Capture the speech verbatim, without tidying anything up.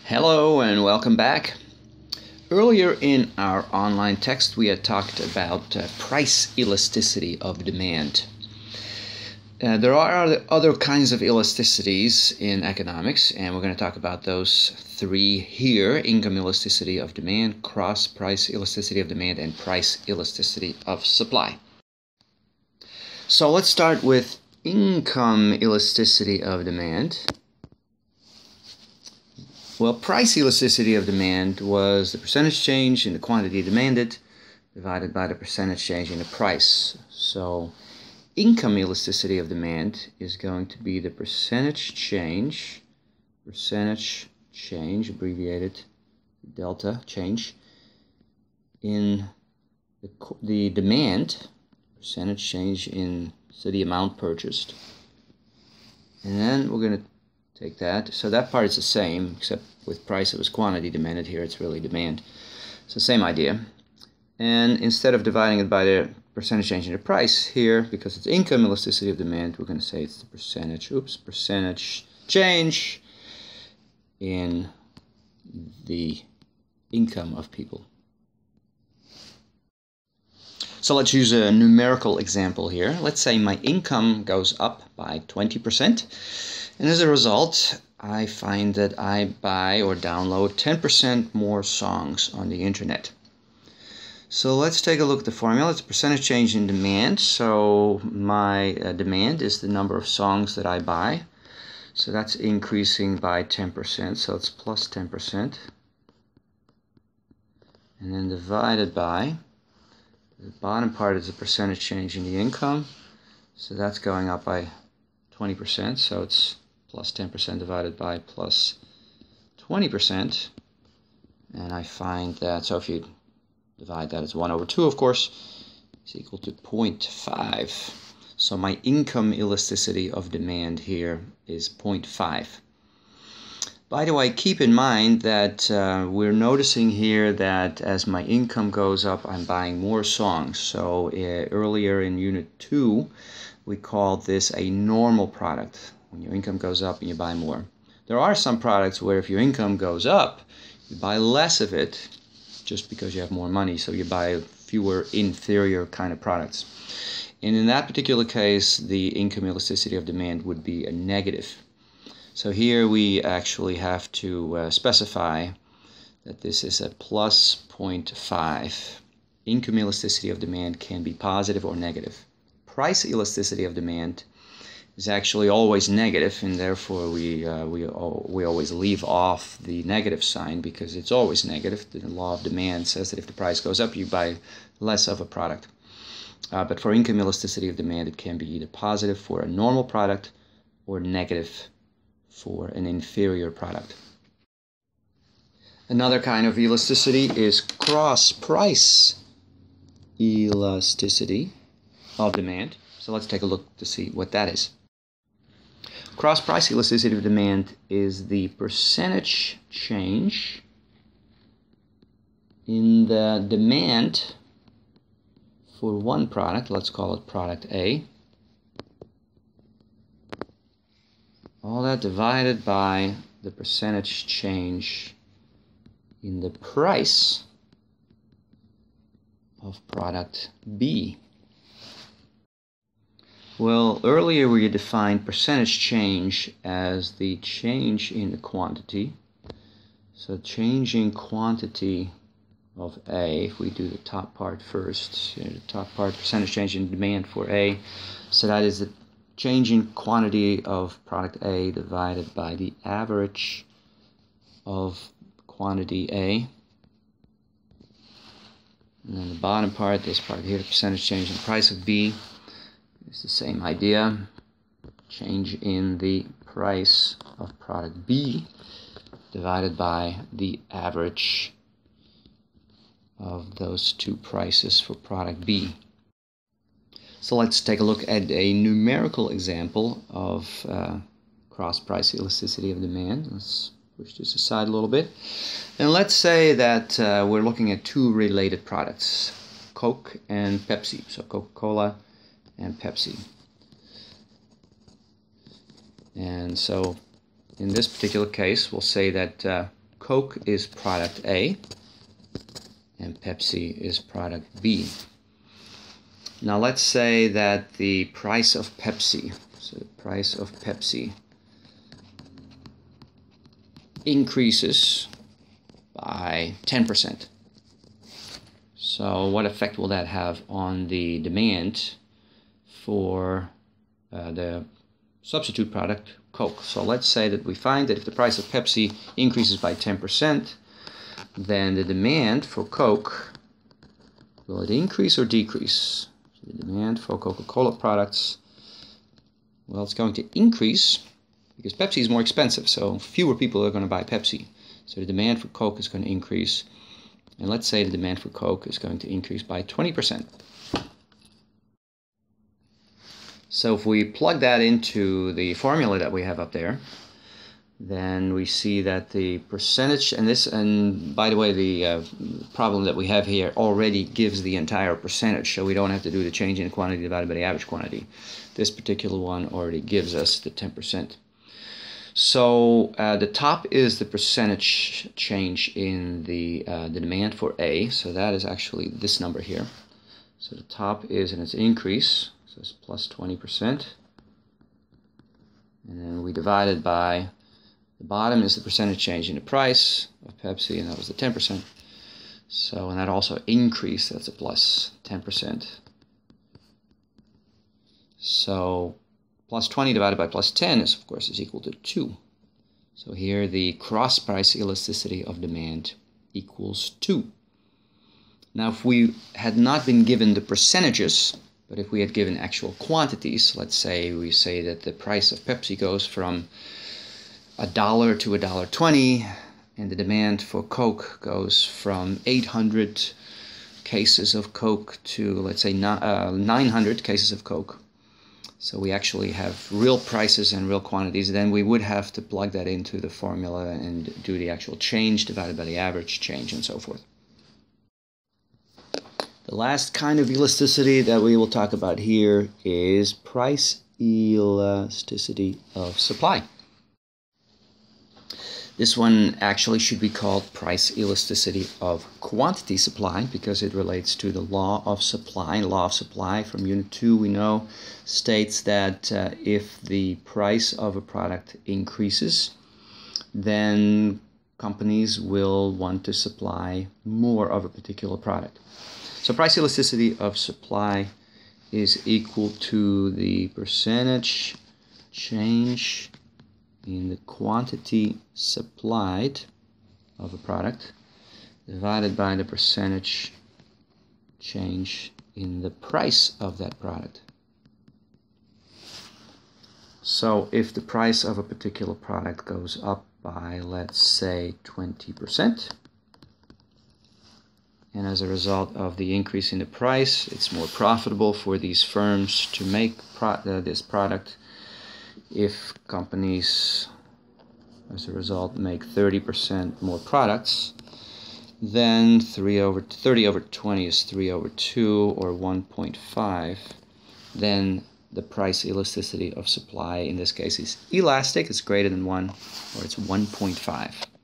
Hello and welcome back. Earlier in our online text we had talked about uh, price elasticity of demand. Uh, there are other kinds of elasticities in economics, and we're going to talk about those three here: income elasticity of demand, cross price elasticity of demand, and price elasticity of supply. So let's start with income elasticity of demand. Well, price elasticity of demand was the percentage change in the quantity demanded divided by the percentage change in the price. So income elasticity of demand is going to be the percentage change, percentage change, abbreviated delta change, in the, the demand, percentage change in so the amount purchased. And then we're going to take that. So that part is the same, except with price it was quantity demanded. Here it's really demand. So same idea. And instead of dividing it by the percentage change in the price, here, because it's income elasticity of demand, we're going to say it's the percentage, oops, percentage change in the income of people. So let's use a numerical example here. Let's say my income goes up by twenty percent. And as a result, I find that I buy or download ten percent more songs on the internet. So let's take a look at the formula. It's a percentage change in demand. So my uh, demand is the number of songs that I buy. So that's increasing by ten percent. So it's plus ten percent. And then divided by, the bottom part is the percentage change in the income. So that's going up by twenty percent. So it's plus ten percent divided by plus twenty percent, and I find that, so if you divide that as one over two, of course, is equal to zero point five. So my income elasticity of demand here is zero point five. By the way, keep in mind that uh, we're noticing here that as my income goes up, I'm buying more songs. So uh, earlier in Unit two, we called this a normal product. When your income goes up and you buy more. There are some products where if your income goes up, you buy less of it just because you have more money, so you buy fewer inferior kind of products. And in that particular case, the income elasticity of demand would be a negative. So here we actually have to uh, specify that this is a plus zero point five. Income elasticity of demand can be positive or negative. Price elasticity of demand is actually always negative, and therefore we uh, we we always leave off the negative sign because it's always negative. The law of demand says that if the price goes up, you buy less of a product. Uh, but for income elasticity of demand, it can be either positive for a normal product or negative for an inferior product. Another kind of elasticity is cross-price elasticity of demand. So let's take a look to see what that is. Cross-price elasticity of demand is the percentage change in the demand for one product, let's call it product A, all that divided by the percentage change in the price of product B. Well, earlier we defined percentage change as the change in the quantity. So change in quantity of A, if we do the top part first, you know, the top part, percentage change in demand for A, so that is the change in quantity of product A divided by the average of quantity A. And then the bottom part, this part here, the percentage change in price of B. It's the same idea. Change in the price of product B divided by the average of those two prices for product B. So let's take a look at a numerical example of uh, cross-price elasticity of demand. Let's push this aside a little bit. And let's say that uh, we're looking at two related products, Coke and Pepsi. So Coca-Cola and Pepsi. And so in this particular case, we'll say that uh, Coke is product A and Pepsi is product B. Now let's say that the price of Pepsi, so the price of Pepsi increases by ten percent. So what effect will that have on the demand for uh, the substitute product Coke? So let's say that we find that if the price of Pepsi increases by ten percent, then the demand for Coke, will it increase or decrease? So the demand for Coca-Cola products, well, it's going to increase because Pepsi is more expensive, so fewer people are going to buy Pepsi. So the demand for Coke is going to increase. And let's say the demand for Coke is going to increase by twenty percent. So if we plug that into the formula that we have up there, then we see that the percentage, and this, and by the way, the uh, problem that we have here already gives the entire percentage, so we don't have to do the change in quantity divided by the average quantity. This particular one already gives us the ten percent. So uh, the top is the percentage change in the, uh, the demand for A, so that is actually this number here. So the top is in its increase, so it's plus twenty percent. And then we divide it by the bottom is the percentage change in the price of Pepsi, and that was the ten percent. So, and that also increased, that's a plus ten percent. So plus twenty divided by plus ten is, of course, is equal to two. So here the cross price elasticity of demand equals two. Now if we had not been given the percentages, but if we had given actual quantities, let's say we say that the price of Pepsi goes from a dollar to a dollar twenty, and the demand for Coke goes from eight hundred cases of Coke to, let's say, nine hundred cases of Coke. So we actually have real prices and real quantities. Then we would have to plug that into the formula and do the actual change divided by the average change and so forth. The last kind of elasticity that we will talk about here is price elasticity of supply. This one actually should be called price elasticity of quantity supply because it relates to the law of supply. Law of supply from Unit two, we know, states that uh, if the price of a product increases, then companies will want to supply more of a particular product. So price elasticity of supply is equal to the percentage change in the quantity supplied of a product divided by the percentage change in the price of that product. So if the price of a particular product goes up by, let's say, twenty percent, and as a result of the increase in the price, it's more profitable for these firms to make pro uh, this product. If companies, as a result, make thirty percent more products, then three over thirty over twenty is three over two, or one point five. Then the price elasticity of supply, in this case, is elastic. It's greater than one, or it's one point five.